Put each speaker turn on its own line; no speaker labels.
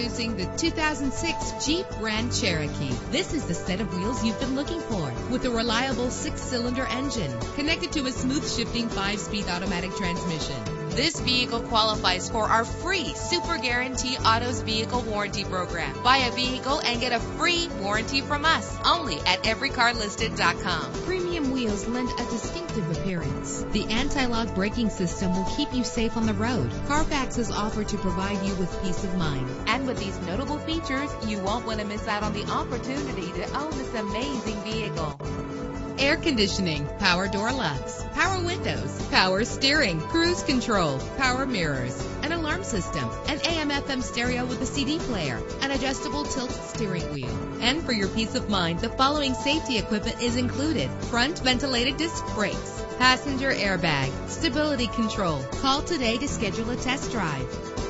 Introducing the 2006 Jeep Grand Cherokee. This is the set of wheels you've been looking for, with a reliable 6-cylinder engine connected to a smooth shifting 5-speed automatic transmission. This vehicle qualifies for our free Super Guarantee Autos Vehicle Warranty Program. Buy a vehicle and get a free warranty from us, only at everycarlisted.com. Premium wheels lend a distinctive appearance. The anti-lock braking system will keep you safe on the road. Carfax is offered to provide you with peace of mind. And with these notable features, you won't want to miss out on the opportunity to own this amazing vehicle. Air conditioning, power door locks, power windows, power steering, cruise control, power mirrors, an alarm system, an AM/FM stereo with a CD player, an adjustable tilt steering wheel. And for your peace of mind, the following safety equipment is included: front ventilated disc brakes, passenger airbag, stability control. Call today to schedule a test drive.